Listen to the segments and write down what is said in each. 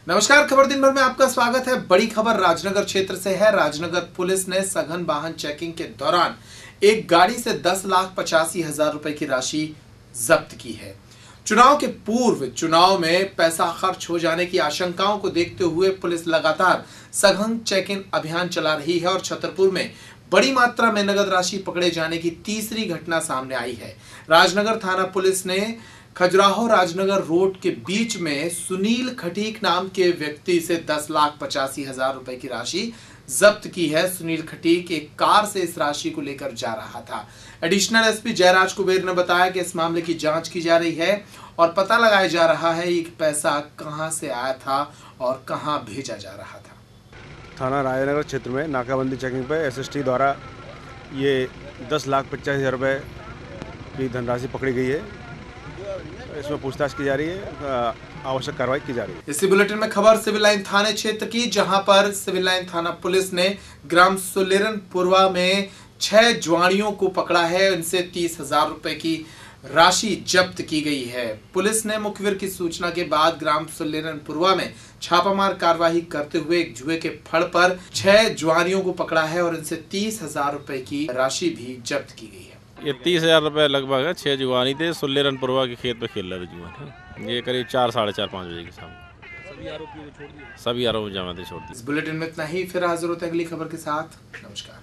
नमस्कार, खबर दिन भर में आपका स्वागत है। बड़ी खबर राजनगर क्षेत्र से है। राजनगर पुलिस ने सघन वाहन चेकिंग के दौरान एक गाड़ी से 10,85,000 रुपए की राशि जब्त की है। चुनाव के पूर्व चुनाव में पैसा खर्च हो जाने की आशंकाओं को देखते हुए पुलिस लगातार सघन चेकिंग अभियान चला रही है और छतरपुर में बड़ी मात्रा में नगद राशि पकड़े जाने की तीसरी घटना सामने आई है। राजनगर थाना पुलिस ने खजुराहो राजनगर रोड के बीच में सुनील खटीक नाम के व्यक्ति से 10,85,000 रुपए की राशि जब्त की है। सुनील खटीक एक कार से इस राशि को लेकर जा रहा था। एडिशनल एसपी जयराज कुबेर ने बताया कि इस मामले की जांच की जा रही है और पता लगाया जा रहा है कि पैसा कहां से आया था और कहां भेजा जा रहा था। थाना राजनगर क्षेत्र में नाकाबंदी चेकिंग पे एसएसटी द्वारा ये 10,85,000 रुपये की धनराशि पकड़ी गई है। इसमें पूछताछ की जा रही है, आवश्यक कार्रवाई की जा रही है। इसी बुलेटिन में खबर सिविल लाइन थाने क्षेत्र की, जहां पर सिविल लाइन थाना पुलिस ने ग्राम सुलेरनपुरवा में 6 जुआड़ियों को पकड़ा है। इनसे 30,000 रुपए की राशि जब्त की गई है। पुलिस ने मुखबिर की सूचना के बाद ग्राम सुलेरनपुरवा में छापामार कार्रवाई करते हुए एक जुए के फड़ पर 6 जुआरियों को पकड़ा है और इनसे 30,000 रुपए की राशि भी जब्त की गई है। ये 30,000 रुपये लगभग है। 6 जुआनी थे। सुलेरनपुरवा के खेत पे खेल रहे थे जुआ। ये करीब 4, साढ़े 4, 5 बजे के सामने सभी आरोपी जमाते छोड़ दिए। इस बुलेटिन में इतना ही। फिर हाजिर होते हैं अगली खबर के साथ। नमस्कार।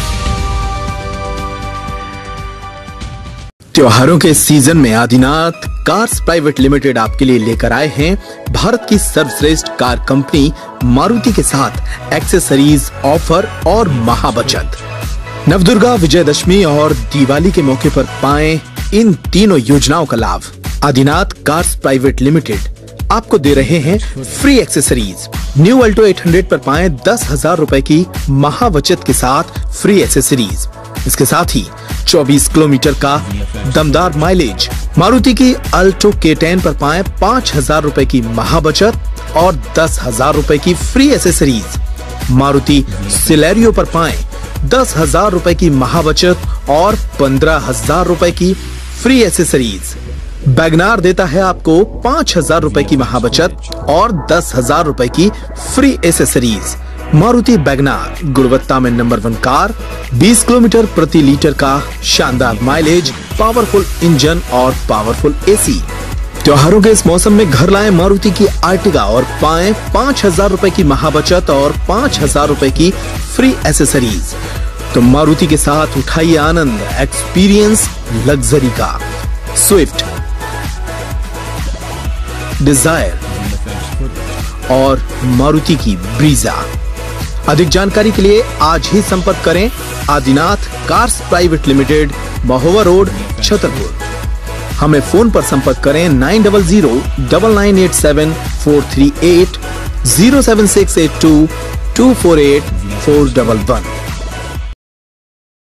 त्योहारों के सीजन में आदिनाथ कार्स प्राइवेट लिमिटेड आपके लिए लेकर आए हैं भारत की सर्वश्रेष्ठ कार कंपनी मारुति के साथ एक्सेसरीज ऑफर और महाबचत। नवदुर्गा, विजयदशमी और दिवाली के मौके पर पाएं इन तीनों योजनाओं का लाभ। आदिनाथ कार्स प्राइवेट लिमिटेड आपको दे रहे हैं फ्री एक्सेसरीज। न्यू अल्टो 800 पर पाएं 10,000 रुपए की महाबचत के साथ फ्री एक्सेसरीज। इसके साथ ही 24 किलोमीटर का दमदार माइलेज। मारुति की अल्टो K10 पर पाएं 5,000 रुपए की महाबचत और 10,000 रुपए की फ्री एक्सेसरीज। मारुति सिलेरियो पर पाएं 10,000 रुपए की महाबचत और 15,000 रुपए की फ्री एक्सेसरीज। वैगनार देता है आपको 5,000 रुपए की महाबचत और 10,000 रुपए की फ्री एक्सेसरीज। मारुति वैगनार गुणवत्ता में नंबर 1 कार, 20 किलोमीटर प्रति लीटर का शानदार माइलेज, पावरफुल इंजन और पावरफुल एसी। त्योहारों के इस मौसम में घर लाएं मारुति की आर्टिगा और पाएं 5,000 रुपए की महाबचत और 5,000 रुपए की फ्री एक्सेसरीज। तो मारुति के साथ उठाइए आनंद एक्सपीरियंस लग्जरी का। स्विफ्ट, डिजायर और मारुति की ब्रीजा। अधिक जानकारी के लिए आज ही संपर्क करें Adinath cars private limited, Mahoba road, Chhatarpur. हमें फोन पर संपर्क करें 9009987438, 07682248411।